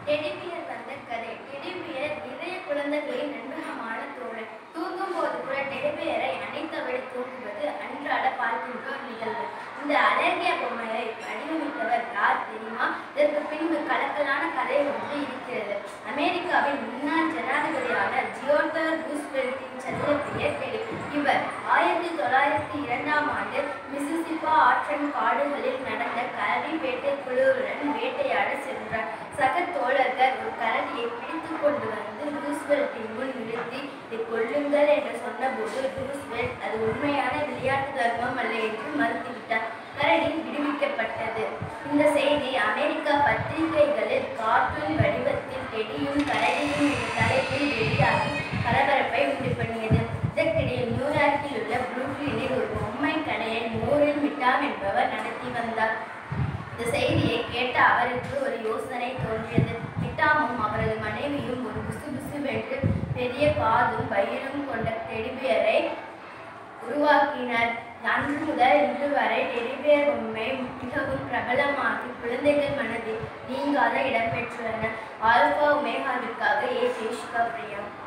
Teddy bear வந்த கதை. Teddy bear நிறைய குழந்தைகளின் நண்பகமான தோழன். தூங்கும் போது கூட டெடிபியரை அணைத்தபடி தூங்குவது அன்றாட பார்க்கின்ற ஒரு நிகழ்வு. இந்த அழகிய பொம்மையை வடிவமைத்தவர் யார் தெரியுமா? இதற்கு பின்பு கலக்கலான கதை ஒன்று இருக்கிறது. அமெரிக்காவின் முன்னாள் ஜனாதிபதியான தியோடர் ரூஸ்வெல்ட்டின் செல்லப்பிரியர் டெடி. இவர் 1902ஆம் ஆண்டு மிசிசிப்பி ஆற்றின் காடுகளில் நடந்த கரடி வேட்டை குழுவுடன் வேட்டையாட சென்றார். சக தோழர்கள் ஒரு கரடியை பிடித்துக் கொண்டு வந்து ரூஸ்வெல்ட்டின் முன் நிறுத்தி இதை கொல்லுங்கள் என்று சொன்னபோது ரூஸ்வெல்ட் அது உண்மையான விளையாட்டு தர்மம் அல்ல என்று மறுத்துவிட்டார். கரடி விடுவிக்கப்பட்டது. இந்த செய்தி அமெரிக்கா பத்திரிகைகளில் கார்ட்டூன் வடிவத்தில் டெடியும் கரடியும் என்ற தலைப்பில் வெளியாகி பரபரப்பை உண்டு பண்ணியது. இதற்கிடையே நியூயார்க்கில் உள்ள புரூக்ளினில் ஒரு பொம்மை கடையை மோரில் மிட்டாம் என்பவர் நடத்தி வந்தார். இந்த செய்தியை கேட்ட அவருக்கு ஒரு யோசனை தோன்றியது. மிட்டாமும் அவரது மனைவியும் ஒரு புசுபுசுவென்று பெரிய காதும் வயிறும் கொண்ட டெடிபியரை உருவாக்கினர். அன்று முதல் இன்று வரை டெடிபியர் பொம்மை மிகவும் பிரபலமாகி குழந்தைகள் மனதில் நீங்காத இடம்பெற்றுள்ளன. ஆல்பா ஒமேகாவிற்காக ஏ. தேசிகா பிரியா.